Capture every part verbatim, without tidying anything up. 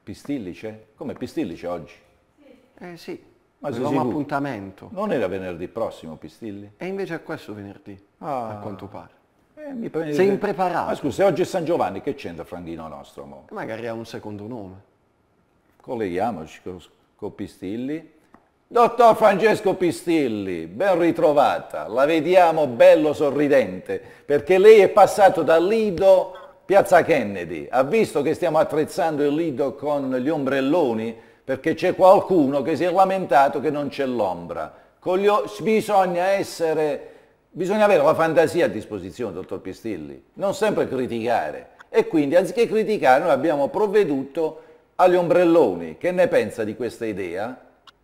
Pistilli c'è? Come Pistilli c'è oggi? Eh sì, Ma avevamo appuntamento. Non era venerdì prossimo Pistilli? E invece è questo venerdì, ah. a quanto pare. Eh, mi prende... Sei impreparato. Ma scusa, se oggi è San Giovanni, che c'entra Franchino nostro? Mo? Magari ha un secondo nome. Colleghiamoci con, con Pistilli. Dottor Francesco Pistilli, ben ritrovata. La vediamo bello sorridente, perché lei è passato dal Lido Piazza Kennedy. Ha visto che stiamo attrezzando il Lido con gli ombrelloni? Perché c'è qualcuno che si è lamentato che non c'è l'ombra. Bisogna essere... Bisogna avere la fantasia a disposizione, dottor Pistilli, non sempre criticare. E quindi, anziché criticare, noi abbiamo provveduto agli ombrelloni. Che ne pensa di questa idea?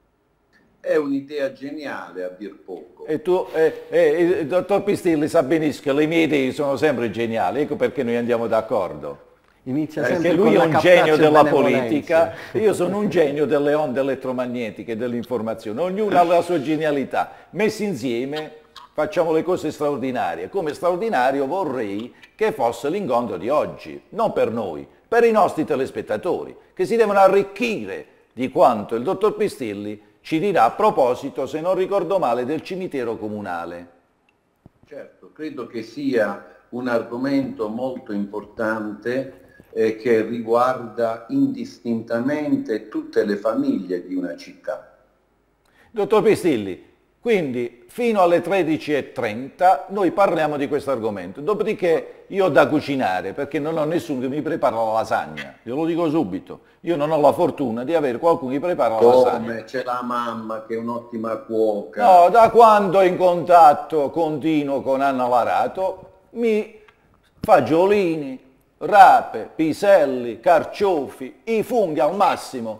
È un'idea geniale, a dir poco. E tu, eh, eh, il dottor Pistilli sa benissimo che le mie idee sono sempre geniali, ecco perché noi andiamo d'accordo. Inizia Perché lui è un genio della politica, io sono un genio delle onde elettromagnetiche, dell'informazione. Ognuno ha la sua genialità. Messi insieme facciamo le cose straordinarie. Come straordinario vorrei che fosse l'incontro di oggi, non per noi, per i nostri telespettatori, che si devono arricchire di quanto il dottor Pistilli ci dirà a proposito, se non ricordo male, del cimitero comunale. Certo, credo che sia un argomento molto importante eh, che riguarda indistintamente tutte le famiglie di una città. Dottor Pistilli, quindi fino alle tredici e trenta noi parliamo di questo argomento, dopodiché io ho da cucinare perché non ho nessuno che mi prepara la lasagna, io lo dico subito, io non ho la fortuna di avere qualcuno che mi prepara la lasagna. Come? C'è la mamma che è un'ottima cuoca. No, da quando in contatto continuo con Anna Larato mi fa giolini, rape, piselli, carciofi, i funghi al massimo.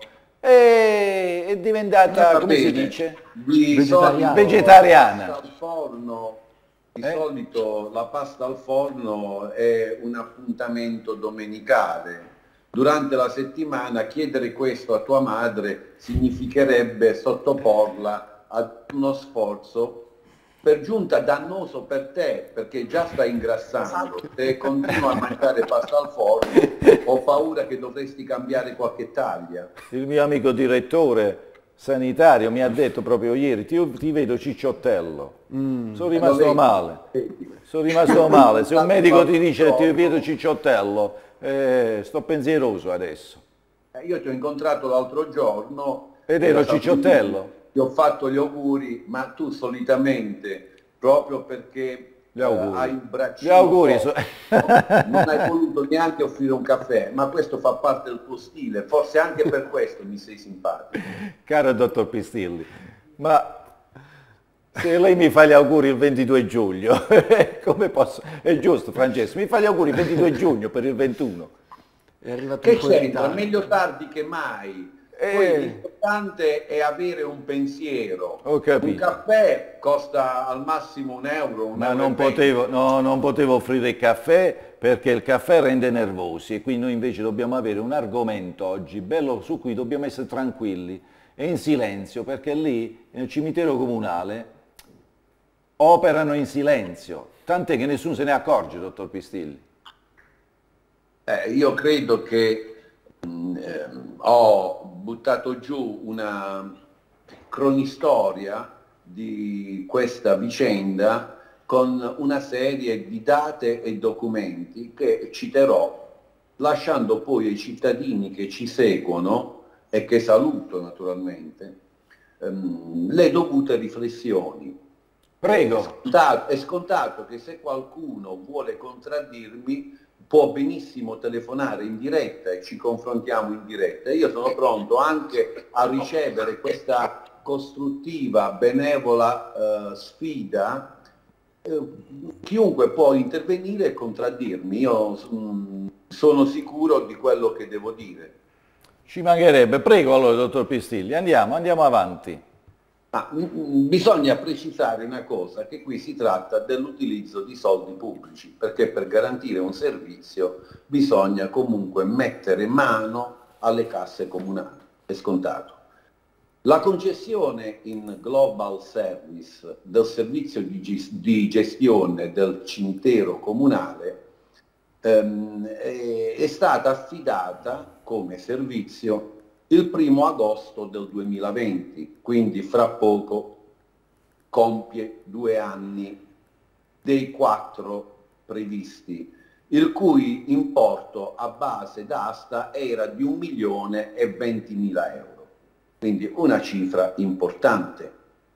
E è diventata, come si dice? Di Vegetariana. Vegetariana. La pasta al forno, di Eh? solito la pasta al forno è un appuntamento domenicale. Durante la settimana chiedere questo a tua madre significherebbe sottoporla ad uno sforzo per giunta dannoso per te, perché già stai ingrassando. Se continui a mangiare pasta al forno, ho paura che dovresti cambiare qualche taglia. Il mio amico direttore sanitario mi ha detto proprio ieri, ti, ti vedo cicciottello. Mm. Sono rimasto male. Sono rimasto male. Se un medico ti dice ti vedo cicciottello, eh, sto pensieroso adesso. Eh, io ti ho incontrato l'altro giorno. Ed ero cicciottello. Ti ho fatto gli auguri, ma tu solitamente, proprio perché gli auguri. Eh, hai un braccino, gli auguri so... non hai voluto neanche offrire un caffè, ma questo fa parte del tuo stile, forse anche per questo mi sei simpatico. Caro dottor Pistilli, ma se lei mi fa gli auguri il ventidue giugno, come posso? È giusto Francesco, mi fa gli auguri il ventidue giugno per il ventuno. È arrivato che un po' in c'entra? ritardo. Meglio tardi che mai. Eh. Poi l'importante è avere un pensiero. Ho capito. Un caffè costa al massimo un euro, un Ma euro non e venti. potevo, no, non potevo offrire il caffè perché il caffè rende nervosi e quindi noi invece dobbiamo avere un argomento oggi bello su cui dobbiamo essere tranquilli e in silenzio, perché lì nel cimitero comunale operano in silenzio, tant'è che nessuno se ne accorge, dottor Pistilli. Eh, io credo che mh, ehm, ho buttato giù una cronistoria di questa vicenda con una serie di date e documenti che citerò, lasciando poi ai cittadini che ci seguono e che saluto naturalmente ehm, le dovute riflessioni. Prego. È scontato, è scontato che se qualcuno vuole contraddirmi può benissimo telefonare in diretta e ci confrontiamo in diretta. Io sono pronto anche a ricevere questa costruttiva, benevola eh, sfida. Eh, chiunque può intervenire e contraddirmi. Io mh, sono sicuro di quello che devo dire. Ci mancherebbe. Prego allora, dottor Pistilli, andiamo, andiamo avanti. Ma mh, bisogna precisare una cosa, che qui si tratta dell'utilizzo di soldi pubblici, perché per garantire un servizio bisogna comunque mettere mano alle casse comunali, è scontato. La concessione in Global Service del servizio di, di gestione del cimitero comunale ehm, è, è stata affidata come servizio il primo agosto del duemilaventi, quindi fra poco compie due anni dei quattro previsti, il cui importo a base d'asta era di un milione e ventimila euro, quindi una cifra importante.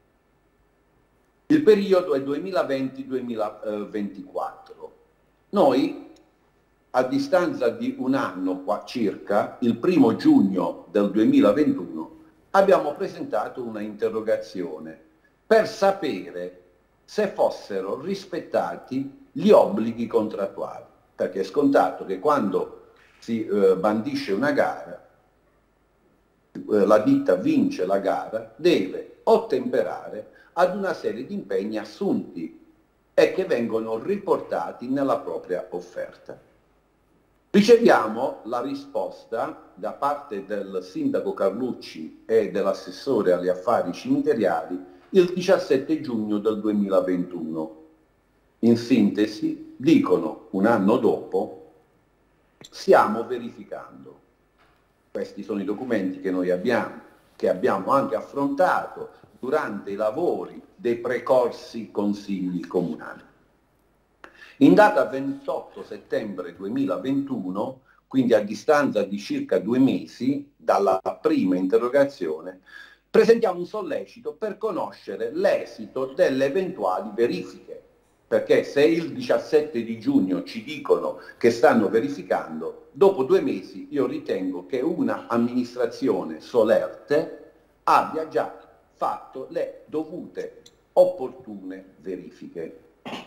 Il periodo è duemilaventi duemilaventiquattro. Noi, a distanza di un anno qua circa, il primo giugno del duemilaventuno, abbiamo presentato una interrogazione per sapere se fossero rispettati gli obblighi contrattuali, perché è scontato che quando si eh, bandisce una gara, eh, la ditta vince la gara, deve ottemperare ad una serie di impegni assunti e che vengono riportati nella propria offerta. Riceviamo la risposta da parte del sindaco Carlucci e dell'assessore agli affari cimiteriali il diciassette giugno del duemilaventuno. In sintesi, dicono un anno dopo, stiamo verificando. Questi sono i documenti che noi abbiamo, che abbiamo anche affrontato durante i lavori dei precorsi consigli comunali. In data ventotto settembre duemilaventuno, quindi a distanza di circa due mesi dalla prima interrogazione, presentiamo un sollecito per conoscere l'esito delle eventuali verifiche, perché se il diciassette di giugno ci dicono che stanno verificando, dopo due mesi io ritengo che una amministrazione solerte abbia già fatto le dovute opportune verifiche.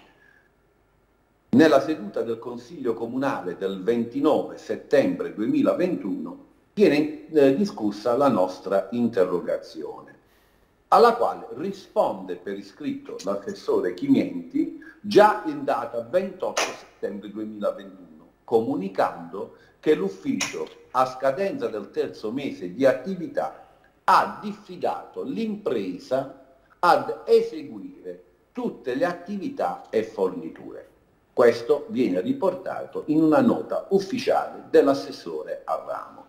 Nella seduta del Consiglio Comunale del ventinove settembre duemilaventuno viene eh, discussa la nostra interrogazione, alla quale risponde per iscritto l'assessore Chimienti già in data ventotto settembre duemilaventuno, comunicando che l'ufficio, a scadenza del terzo mese di attività, ha diffidato l'impresa ad eseguire tutte le attività e forniture. Questo viene riportato in una nota ufficiale dell'assessore al ramo.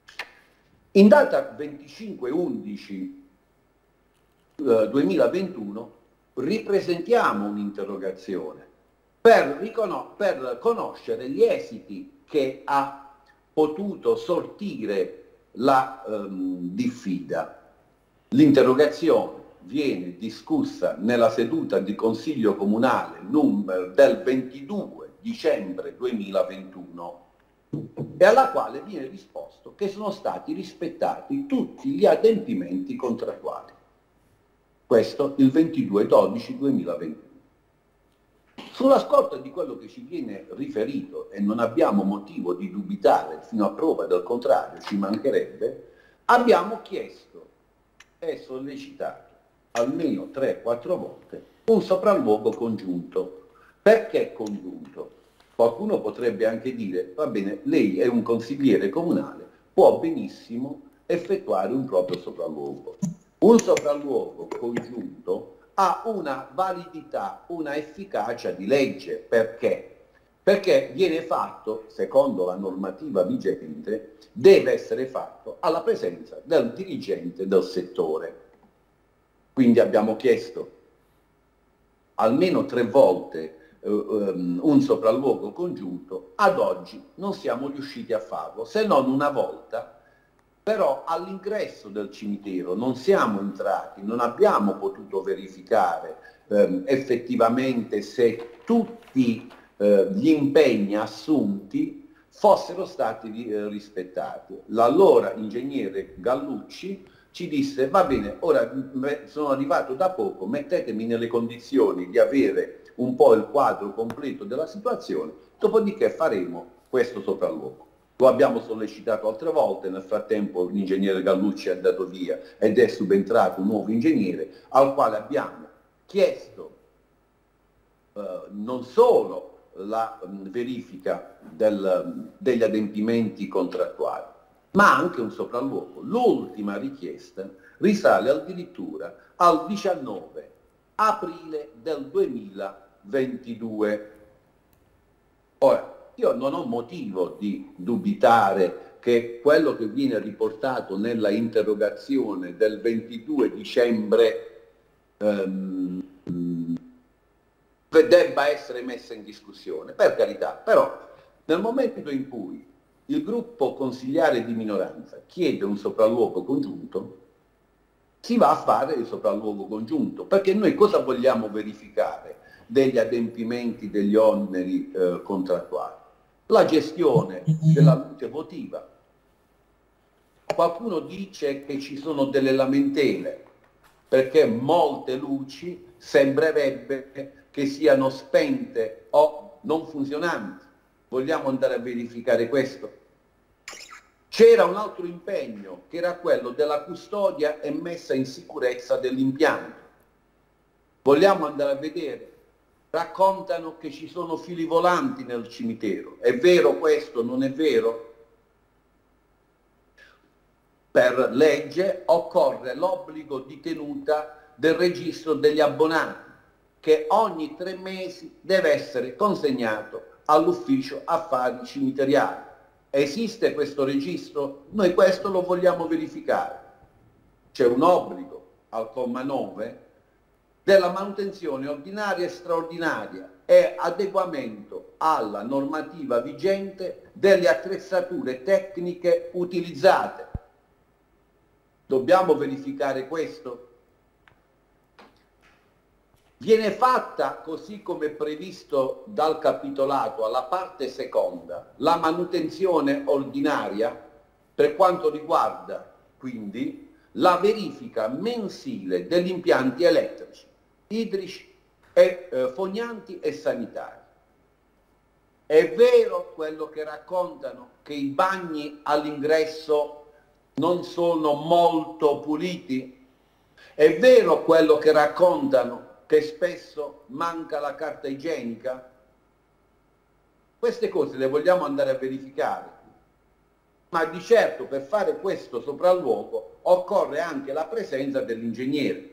In data venticinque undici duemilaventuno ripresentiamo un'interrogazione per, per conoscere gli esiti che ha potuto sortire la ehm, diffida. L'interrogazione viene discussa nella seduta di Consiglio Comunale numero del ventidue dicembre duemilaventuno e alla quale viene risposto che sono stati rispettati tutti gli adempimenti contrattuali. Questo il ventidue dodici duemilaventuno. Sulla scorta di quello che ci viene riferito, e non abbiamo motivo di dubitare fino a prova del contrario, ci mancherebbe, abbiamo chiesto e sollecitato almeno tre quattro volte un sopralluogo congiunto. Perché congiunto? Qualcuno potrebbe anche dire, va bene, lei è un consigliere comunale, può benissimo effettuare un proprio sopralluogo. Un sopralluogo congiunto ha una validità, una efficacia di legge. Perché? Perché viene fatto, secondo la normativa vigente, deve essere fatto alla presenza del dirigente del settore. Quindi abbiamo chiesto almeno tre volte eh, um, un sopralluogo congiunto, ad oggi non siamo riusciti a farlo, se non una volta, però all'ingresso del cimitero non siamo entrati, non abbiamo potuto verificare ehm, effettivamente se tutti eh, gli impegni assunti fossero stati eh, rispettati. L'allora ingegnere Gallucci ci disse, va bene, ora sono arrivato da poco, mettetemi nelle condizioni di avere un po' il quadro completo della situazione, dopodiché faremo questo sopralluogo. Lo abbiamo sollecitato altre volte, nel frattempo l'ingegnere Gallucci è andato via ed è subentrato un nuovo ingegnere al quale abbiamo chiesto eh, non solo la mh, verifica del, degli adempimenti contrattuali, ma anche un sopralluogo. L'ultima richiesta risale addirittura al diciannove aprile del duemilaventidue. Ora, io non ho motivo di dubitare che quello che viene riportato nella interrogazione del ventidue dicembre ehm, debba essere messa in discussione, per carità. Però nel momento in cui il gruppo consigliare di minoranza chiede un sopralluogo congiunto, si va a fare il sopralluogo congiunto, perché noi cosa vogliamo verificare degli adempimenti, degli oneri eh, contrattuali? La gestione della luce votiva. Qualcuno dice che ci sono delle lamentele, perché molte luci sembrerebbe che siano spente o non funzionanti. Vogliamo andare a verificare questo? C'era un altro impegno, che era quello della custodia e messa in sicurezza dell'impianto. Vogliamo andare a vedere? Raccontano che ci sono fili volanti nel cimitero. È vero questo? Non è vero? Per legge occorre l'obbligo di tenuta del registro degli abbonati, che ogni tre mesi deve essere consegnato all'ufficio affari cimiteriali. Esiste questo registro? Noi questo lo vogliamo verificare. C'è un obbligo al comma nove della manutenzione ordinaria e straordinaria e adeguamento alla normativa vigente delle attrezzature tecniche utilizzate. Dobbiamo verificare questo. Viene fatta, così come previsto dal capitolato, alla parte seconda, la manutenzione ordinaria per quanto riguarda quindi la verifica mensile degli impianti elettrici, idrici, e, eh, fognanti e sanitari. È vero quello che raccontano, che i bagni all'ingresso non sono molto puliti? È vero quello che raccontano, che spesso manca la carta igienica? Queste cose le vogliamo andare a verificare, ma di certo per fare questo sopralluogo occorre anche la presenza dell'ingegnere.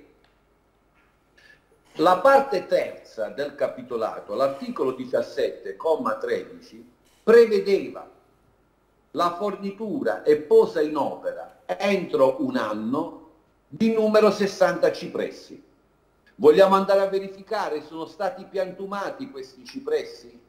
La parte terza del capitolato, l'articolo diciassette, comma tredici, prevedeva la fornitura e posa in opera entro un anno di numero sessanta cipressi. Vogliamo andare a verificare, sono stati piantumati questi cipressi?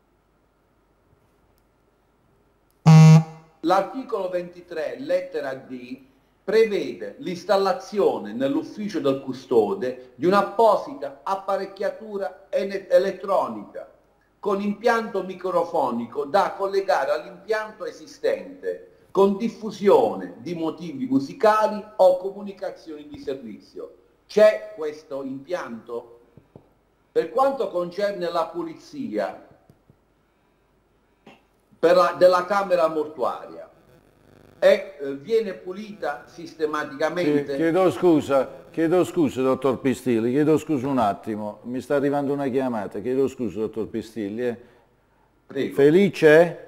L'articolo ventitré, lettera D, prevede l'installazione nell'ufficio del custode di un'apposita apparecchiatura elettronica con impianto microfonico da collegare all'impianto esistente con diffusione di motivi musicali o comunicazioni di servizio. C'è questo impianto? Per quanto concerne la pulizia per la, della camera mortuaria, e eh, viene pulita sistematicamente? Chiedo scusa, chiedo scusa dottor Pistilli, chiedo scusa un attimo, mi sta arrivando una chiamata, chiedo scusa dottor Pistilli. Eh. Prego. Felice?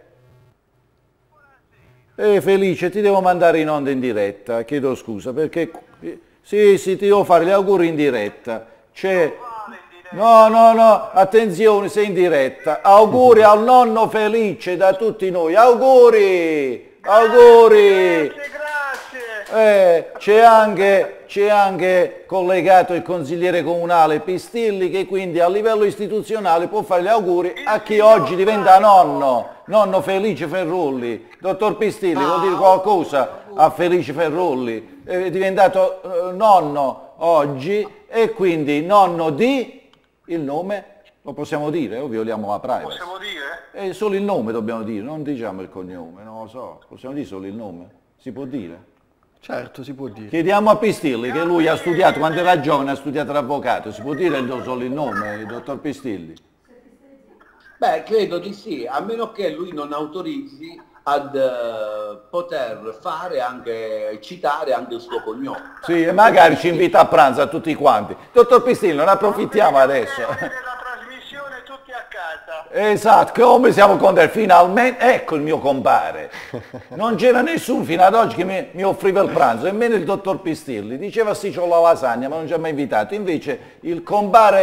Eh Felice, ti devo mandare in onda in diretta, chiedo scusa, perché... Sì, sì, ti devo fare gli auguri in diretta. C'è... No, no, no, attenzione, sei in diretta. Auguri al nonno Felice da tutti noi, auguri! Auguri! Grazie, grazie! Eh, c'è anche, c'è anche collegato il consigliere comunale Pistilli, che quindi a livello istituzionale può fare gli auguri a chi oggi diventa nonno, nonno Felice Ferrulli. Dottor Pistilli, vuol dire qualcosa a Felice Ferrulli? È diventato eh, nonno oggi e quindi nonno di, il nome lo possiamo dire o violiamo la privacy? Possiamo dire? È solo il nome dobbiamo dire, non diciamo il cognome, non lo so, possiamo dire solo il nome, si può dire? Certo, si può dire. Chiediamo a Pistilli, che lui ha studiato, quando era giovane ha studiato l'avvocato, si può dire solo il nome, il dottor Pistilli? Beh, credo di sì, a meno che lui non autorizzi ad uh, poter fare anche, citare anche il suo cognome. Sì, e magari ci invita a pranzo a tutti quanti. Dottor Pistilli, non approfittiamo adesso. La trasmissione tutti a casa. Esatto, come siamo contenti, finalmente, ecco il mio compare. Non c'era nessuno fino ad oggi che mi, mi offriva il pranzo, nemmeno il dottor Pistilli. Diceva sì, c'ho la lasagna, ma non ci ha mai invitato. Invece il compare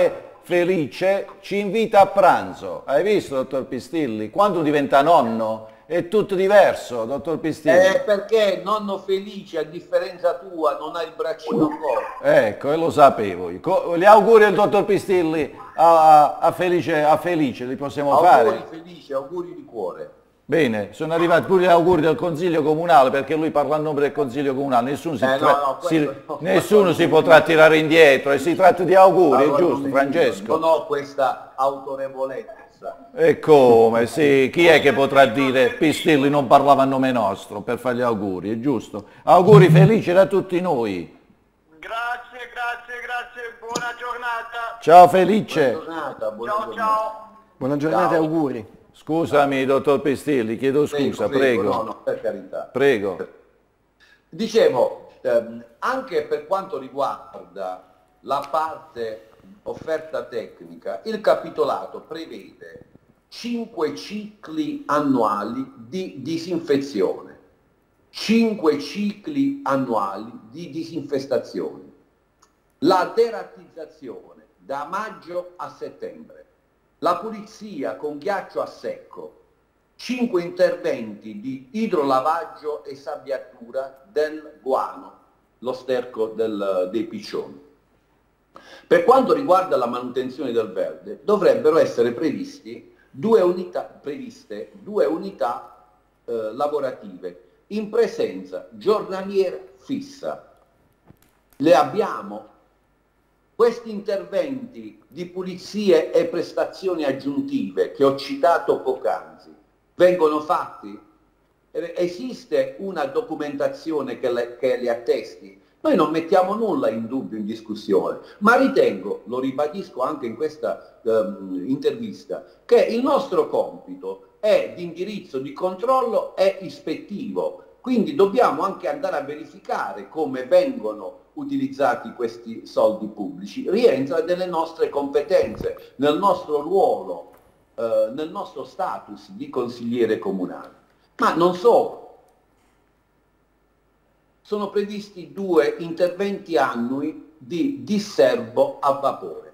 Felice ci invita a pranzo. Hai visto, dottor Pistilli? Quando diventa nonno è tutto diverso, dottor Pistilli. Eh, perché nonno Felice, a differenza tua, non ha il braccino corto. Ecco, e lo sapevo. Gli auguri al dottor Pistilli a, a, Felice, a Felice, li possiamo auguri fare? Auguri Felice, auguri di cuore. Bene, sono arrivati pure gli auguri del Consiglio Comunale, perché lui parla a nome del Consiglio Comunale, nessuno si, eh, tra... no, no, si... no, nessuno si potrà tirare indietro e si tratta di auguri, allora, è giusto, Francesco? Non ho questa autorevolezza. E come, sì, chi è che potrà dire Pistilli non parlava a nome nostro per fare gli auguri, è giusto? Auguri felici da tutti noi. Grazie, grazie, grazie, buona giornata. Ciao Felice. Buona giornata, buona Ciao, giornata. ciao. Buona giornata e Ciao. auguri. Scusami, dottor Pistilli, chiedo scusa, prego. prego. No, no, per carità. Prego. Dicevo, ehm, anche per quanto riguarda la parte offerta tecnica, il capitolato prevede cinque cicli annuali di disinfezione, cinque cicli annuali di disinfestazione, la deratizzazione da maggio a settembre, la pulizia con ghiaccio a secco, cinque interventi di idrolavaggio e sabbiatura del guano, lo sterco del, dei piccioni. Per quanto riguarda la manutenzione del verde, dovrebbero essere previsti due unità, previste due unità eh, lavorative in presenza giornaliera fissa. Le abbiamo. Questi interventi di pulizie e prestazioni aggiuntive che ho citato poc'anzi vengono fatti? Esiste una documentazione che le, che li attesti? Noi non mettiamo nulla in dubbio, in discussione, ma ritengo, lo ribadisco anche in questa um, intervista, che il nostro compito è di indirizzo, di controllo e ispettivo. Quindi dobbiamo anche andare a verificare come vengono utilizzati questi soldi pubblici. Rientra nelle nostre competenze, nel nostro ruolo, eh, nel nostro status di consigliere comunale. Ma non solo. Sono previsti due interventi annui di disserbo a vapore.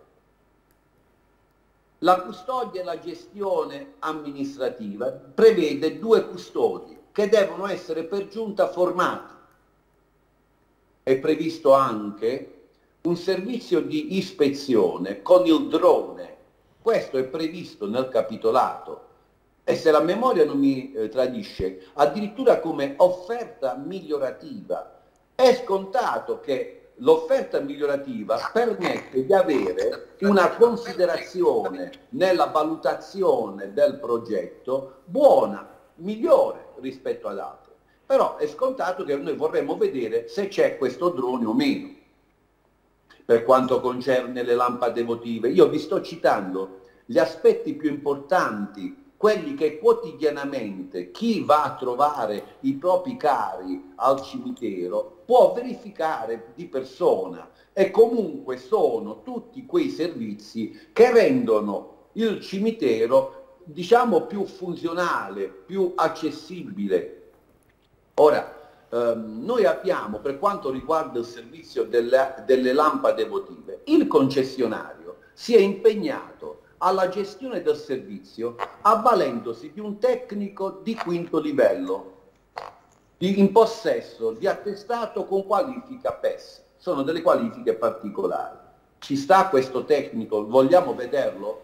La custodia e la gestione amministrativa prevede due custodi che devono essere per giunta formati. È previsto anche un servizio di ispezione con il drone. Questo è previsto nel capitolato e, se la memoria non mi eh, tradisce, addirittura come offerta migliorativa. È scontato che l'offerta migliorativa permette di avere una considerazione nella valutazione del progetto buona, migliore rispetto ad altri. Però è scontato che noi vorremmo vedere se c'è questo drone o meno. Per quanto concerne le lampade votive, io vi sto citando gli aspetti più importanti, quelli che quotidianamente chi va a trovare i propri cari al cimitero può verificare di persona, e comunque sono tutti quei servizi che rendono il cimitero, diciamo, più funzionale, più accessibile. Ora, ehm, noi abbiamo, per quanto riguarda il servizio delle, delle lampade votive, il concessionario si è impegnato alla gestione del servizio avvalendosi di un tecnico di quinto livello, in possesso di attestato con qualifica P E S. Sono delle qualifiche particolari. Ci sta questo tecnico? Vogliamo vederlo?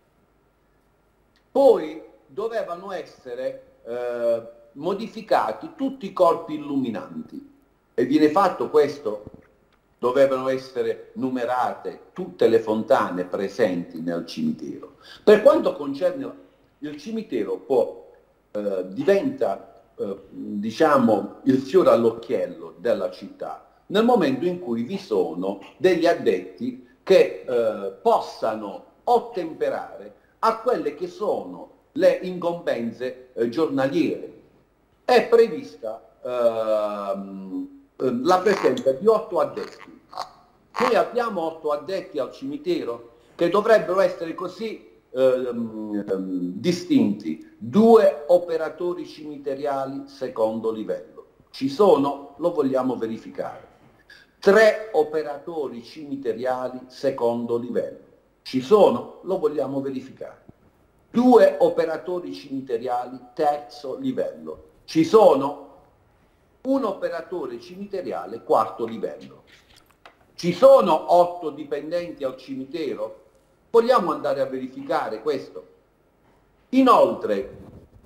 Poi dovevano essere eh, modificati tutti i corpi illuminanti, e viene fatto questo. Dovevano essere numerate tutte le fontane presenti nel cimitero. Per quanto concerne il cimitero, poi eh, diventa eh, diciamo il fiore all'occhiello della città nel momento in cui vi sono degli addetti che eh, possano ottemperare a quelle che sono le incombenze eh, giornaliere. È prevista ehm, la presenza di otto addetti. Noi abbiamo otto addetti al cimitero che dovrebbero essere così ehm, ehm, distinti: due operatori cimiteriali secondo livello. Ci sono? Lo vogliamo verificare. Tre operatori cimiteriali secondo livello. ci sono, lo vogliamo verificare. Due operatori cimiteriali terzo livello, ci sono un operatore cimiteriale quarto livello, ci sono otto dipendenti al cimitero, vogliamo andare a verificare questo. Inoltre,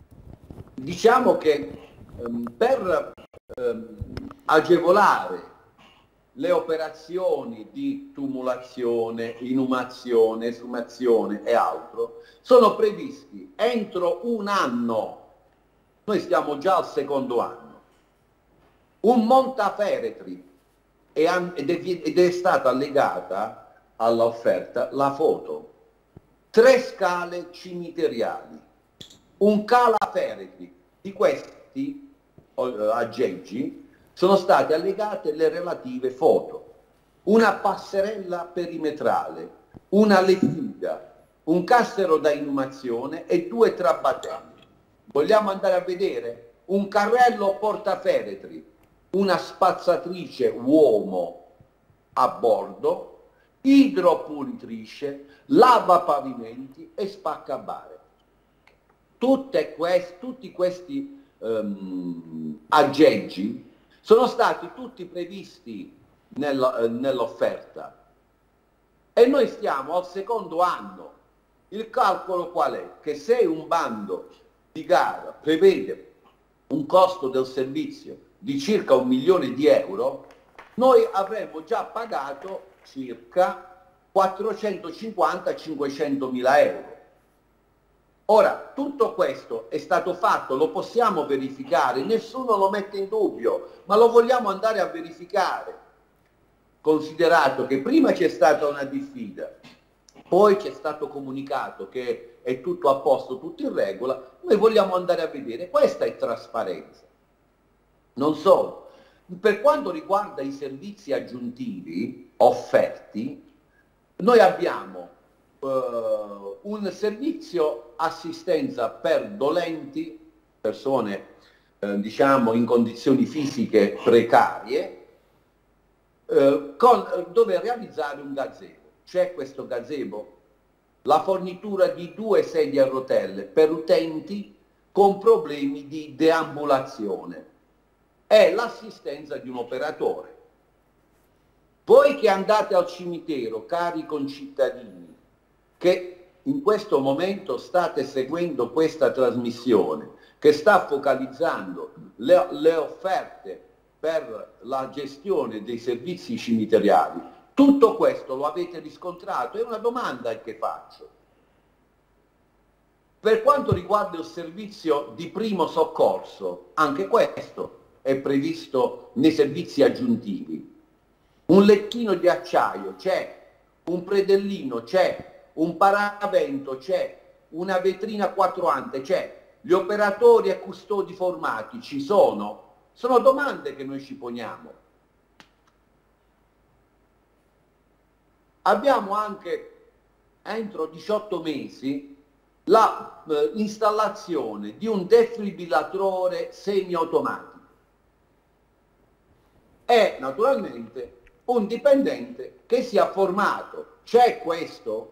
diciamo che ehm, per ehm, agevolare le operazioni di tumulazione, inumazione, esumazione e altro, sono previsti entro un anno, noi stiamo già al secondo anno, un montaferetri ed è, ed è stata allegata all'offerta la foto, tre scale cimiteriali, un calaferetri, di questi aggeggi sono state allegate le relative foto, una passerella perimetrale, una lettiga, un cassero da inumazione e due trabattelli. Vogliamo andare a vedere un carrello portaferetri, una spazzatrice uomo a bordo, idropulitrice, lavapavimenti e spaccabare. Tutte quest, tutti questi um, aggeggi sono stati tutti previsti nel, nell'offerta e noi stiamo al secondo anno. Il calcolo qual è? Che se un bando di gara prevede un costo del servizio di circa un milione di euro, noi avremmo già pagato circa quattrocentocinquanta cinquecento mila euro. Ora, tutto questo è stato fatto, lo possiamo verificare, nessuno lo mette in dubbio, ma lo vogliamo andare a verificare, considerato che prima c'è stata una diffida, poi c'è stato comunicato che è tutto a posto, tutto in regola, noi vogliamo andare a vedere, questa è trasparenza. Non solo, per quanto riguarda i servizi aggiuntivi offerti, noi abbiamo Uh, un servizio assistenza per dolenti, persone uh, diciamo in condizioni fisiche precarie, uh, con, dove realizzare un gazebo. C'è questo gazebo, la fornitura di due sedie a rotelle per utenti con problemi di deambulazione e l'assistenza di un operatore. Voi che andate al cimitero, cari concittadini, che in questo momento state seguendo questa trasmissione, che sta focalizzando le, le offerte per la gestione dei servizi cimiteriali, tutto questo lo avete riscontrato? È una domanda che faccio. Per quanto riguarda il servizio di primo soccorso, anche questo è previsto nei servizi aggiuntivi. Un lettino di acciaio c'è, un predellino c'è, un paravento c'è, una vetrina a quattro ante c'è, gli operatori e custodi formati ci sono? Sono domande che noi ci poniamo. Abbiamo anche entro diciotto mesi la eh, installazione di un defibrillatore semiautomatico e naturalmente un dipendente che sia formato. C'è questo?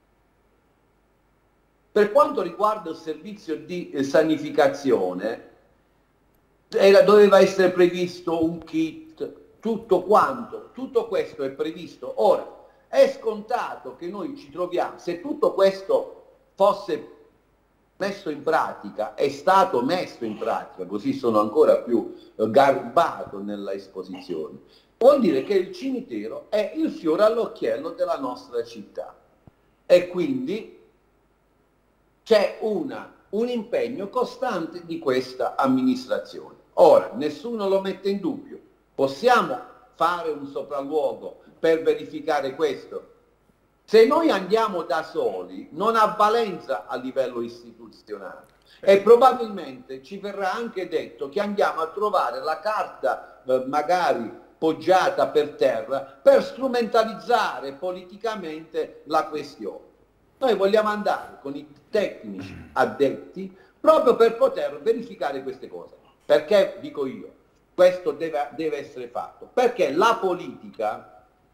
Per quanto riguarda il servizio di eh, sanificazione, era, doveva essere previsto un kit, tutto quanto, tutto questo è previsto. Ora, è scontato che noi ci troviamo, se tutto questo fosse messo in pratica, è stato messo in pratica, così sono ancora più eh, garbato nella esposizione, vuol dire che il cimitero è il fiore all'occhiello della nostra città e quindi c'è una, un impegno costante di questa amministrazione. Ora, nessuno lo mette in dubbio, possiamo fare un sopralluogo per verificare questo? Se noi andiamo da soli non ha valenza a livello istituzionale e probabilmente ci verrà anche detto che andiamo a trovare la carta eh, magari poggiata per terra per strumentalizzare politicamente la questione. Noi vogliamo andare con i tecnici addetti proprio per poter verificare queste cose. Perché, dico io, questo deve, deve essere fatto? Perché la politica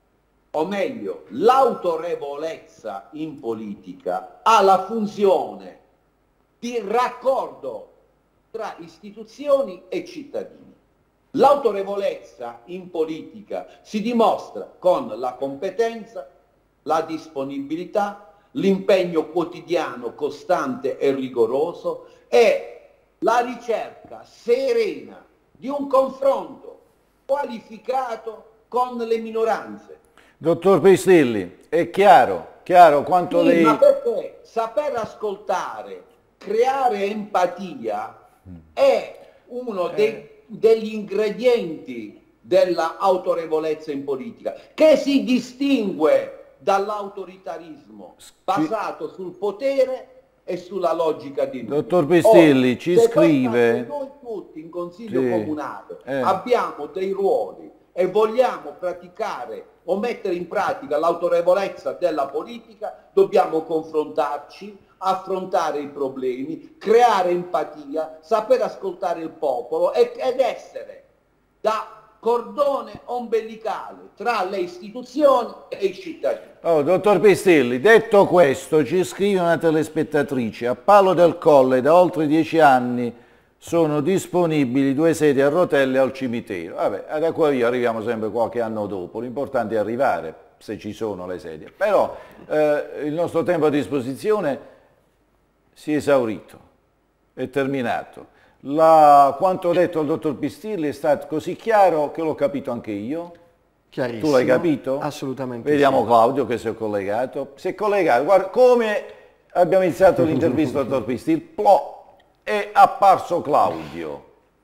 o meglio, l'autorevolezza in politica ha la funzione di raccordo tra istituzioni e cittadini. L'autorevolezza in politica si dimostra con la competenza, la disponibilità, l'impegno quotidiano, costante e rigoroso e la ricerca serena di un confronto qualificato con le minoranze. Dottor Pistilli, è chiaro, chiaro quanto sì, lei... Ma perché saper ascoltare, creare empatia è uno dei, eh. degli ingredienti della autorevolezza in politica, che si distingue dall'autoritarismo basato sul potere e sulla logica di noi. Dottor Pistilli, oh, ci scrive... Noi tutti in Consiglio sì. Comunale eh. abbiamo dei ruoli e vogliamo praticare o mettere in pratica l'autorevolezza della politica, dobbiamo confrontarci, affrontare i problemi, creare empatia, saper ascoltare il popolo ed essere da cordone ombelicale tra le istituzioni e i cittadini. Oh, dottor Pistilli, detto questo, ci scrive una telespettatrice: a Palo del Colle da oltre dieci anni sono disponibili due sedie a rotelle al cimitero. Vabbè, da qua via arriviamo sempre qualche anno dopo, l'importante è arrivare, se ci sono le sedie. Però eh, il nostro tempo a disposizione si è esaurito, è terminato. La, quanto detto al dottor Pistilli è stato così chiaro che l'ho capito anche io. Chiarissimo. Tu l'hai capito? Assolutamente. Vediamo sì. Claudio che si è collegato. Si è collegato, guarda come abbiamo iniziato l'intervista al dottor Pistilli, plò, è apparso Claudio.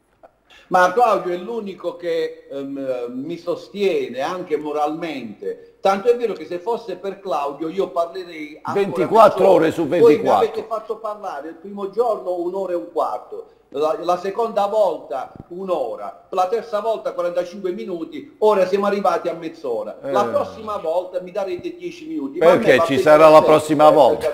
Ma Claudio è l'unico che um, mi sostiene anche moralmente. Tanto è vero che se fosse per Claudio io parlerei ventiquattro ore su ventiquattro. Voi mi avete fatto parlare il primo giorno un'ora e un quarto, la, la seconda volta un'ora, la terza volta quarantacinque minuti, ora siamo arrivati a mezz'ora. Eh. La prossima volta mi darete dieci minuti. Perché ci sarà la prossima volta?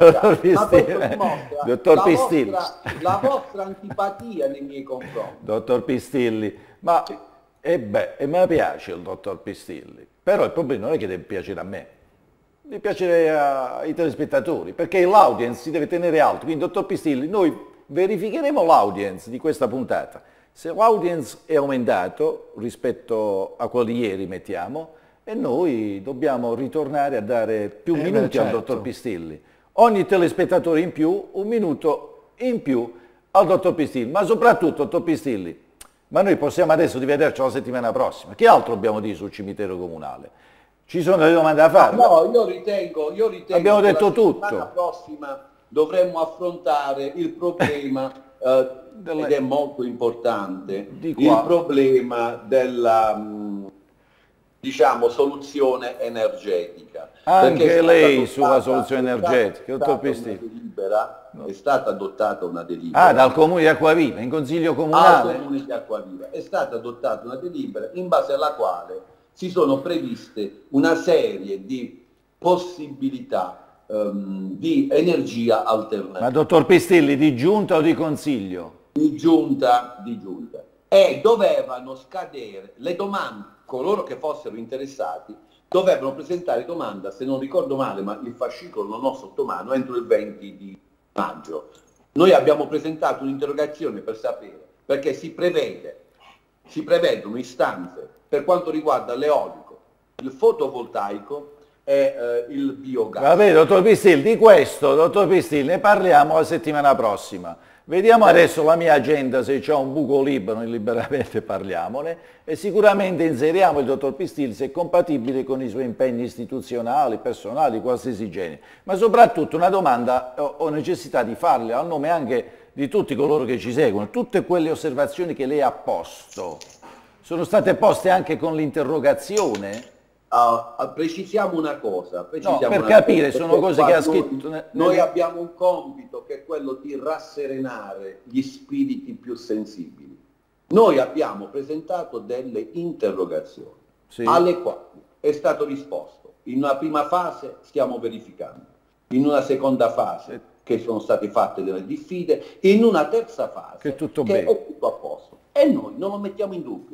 Dottor Pistilli. La vostra antipatia nei miei confronti. Dottor Pistilli, ma e beh, e me piace il dottor Pistilli, però il problema non è che deve piacere a me, deve piacere ai telespettatori, perché l'audience si deve tenere alto. Quindi, dottor Pistilli, noi verificheremo l'audience di questa puntata. Se l'audience è aumentato rispetto a quelli ieri, mettiamo, e noi dobbiamo ritornare a dare più eh minuti beh, certo. al dottor Pistilli. Ogni telespettatore in più, un minuto in più al dottor Pistilli, ma soprattutto, dottor Pistilli, ma noi possiamo adesso rivederci la settimana prossima. Che altro dobbiamo dire sul cimitero comunale? Ci sono delle domande da fare? No, io ritengo, io ritengo abbiamo che detto la tutto. settimana prossima dovremmo affrontare il problema, eh, Delle... ed è molto importante, il problema della, diciamo, soluzione energetica. Anche lei sulla soluzione energetica, dottor Pistilli. No. È stata adottata una delibera. Ah, dal Comune di Acquaviva, in Consiglio Comunale? Al Comune di Acquaviva. È stata adottata una delibera in base alla quale si sono previste una serie di possibilità um, di energia alternativa. Ma dottor Pistilli, di giunta o di consiglio? Di giunta, di giunta. E dovevano scadere le domande, coloro che fossero interessati, dovevano presentare domanda, se non ricordo male, ma il fascicolo non ho sotto mano, entro il venti di maggio. Noi abbiamo presentato un'interrogazione per sapere, perché si prevede, si prevedono istanze per quanto riguarda l'eolico, il fotovoltaico e eh, il biogas. Vabbè, dottor Pistilli, di questo, dottor Pistilli, ne parliamo la settimana prossima. Vediamo adesso la mia agenda, se c'è un buco libero, noi liberamente parliamone, e sicuramente inseriamo il dottor Pistilli se è compatibile con i suoi impegni istituzionali, personali, di qualsiasi genere. Ma soprattutto una domanda ho necessità di farle a nome anche di tutti coloro che ci seguono. Tutte quelle osservazioni che lei ha posto sono state poste anche con l'interrogazione? Uh, precisiamo una cosa. Precisiamo no, per una capire, cosa, sono cose che ha scritto. Noi, noi abbiamo un compito che è quello di rasserenare gli spiriti più sensibili. Noi abbiamo presentato delle interrogazioni, sì, alle quali è stato risposto. In una prima fase stiamo verificando, in una seconda fase che sono state fatte delle diffide, in una terza fase che, tutto che bene. è tutto a posto. E noi non lo mettiamo in dubbio.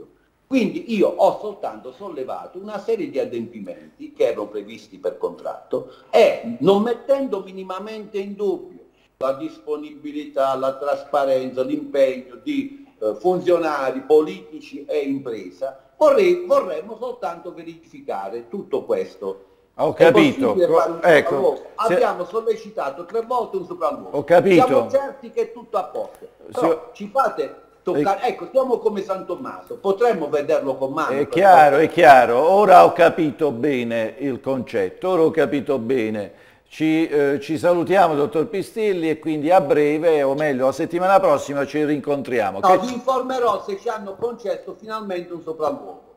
Quindi io ho soltanto sollevato una serie di adempimenti che erano previsti per contratto e non mettendo minimamente in dubbio la disponibilità, la trasparenza, l'impegno di eh, funzionari, politici e impresa, vorrei, vorremmo soltanto verificare tutto questo. Ho capito. Un ecco, abbiamo se... sollecitato tre volte un sopralluogo. Ho capito. Siamo certi che è tutto a posto. Però se... ci fate... Toccare. Ecco, siamo come San Tommaso, potremmo vederlo con mano. È chiaro, è chiaro, ora ho capito bene il concetto, ora ho capito bene. Ci, eh, ci salutiamo, dottor Pistilli, e quindi a breve, o meglio la settimana prossima, ci rincontriamo. No, che... vi informerò se ci hanno concesso finalmente un sopralluogo.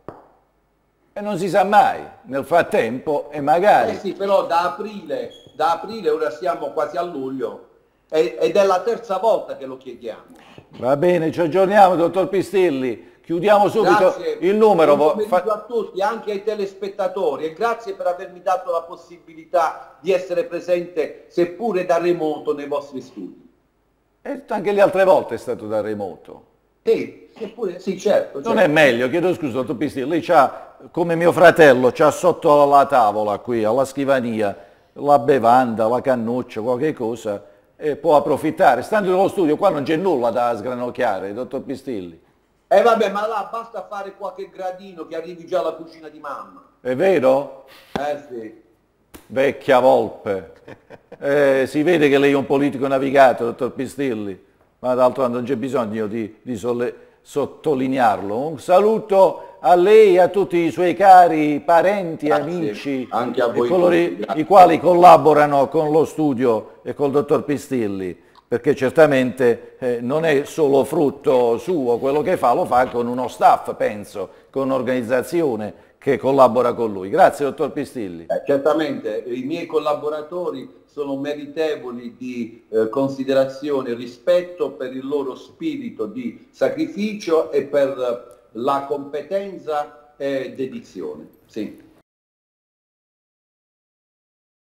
E non si sa mai, nel frattempo, e magari... Eh sì, però da aprile, da aprile, ora siamo quasi a luglio, ed è la terza volta che lo chiediamo. Va bene, ci aggiorniamo, dottor Pistilli. Chiudiamo subito. Grazie. Il numero. Buon pomeriggio a tutti, anche ai telespettatori, e grazie per avermi dato la possibilità di essere presente, seppure da remoto, nei vostri studi. E anche le altre volte è stato da remoto. Sì, seppure, sì, certo. Non certo. è meglio, chiedo scusa, dottor Pistilli, lei c'ha, come mio fratello, c'ha sotto la tavola qui, alla scrivania, la bevanda, la cannuccia, qualche cosa, e può approfittare. Stando nello studio, qua non c'è nulla da sgranocchiare, dottor Pistilli. E eh vabbè, ma là basta fare qualche gradino che arrivi già alla cucina di mamma. È vero? Eh sì. Vecchia volpe. Eh, si vede che lei è un politico navigato, dottor Pistilli, ma d'altro non c'è bisogno di, di solle, sottolinearlo. Un saluto a lei e a tutti i suoi cari parenti, Grazie. Amici, anche a voi e coloro tutti, i quali collaborano con lo studio e col dottor Pistilli, perché certamente eh, non è solo frutto suo, quello che fa lo fa con uno staff, penso, con un'organizzazione che collabora con lui. Grazie, dottor Pistilli. Eh, certamente, i miei collaboratori sono meritevoli di eh, considerazione e rispetto per il loro spirito di sacrificio e per la competenza e dedizione. Sì.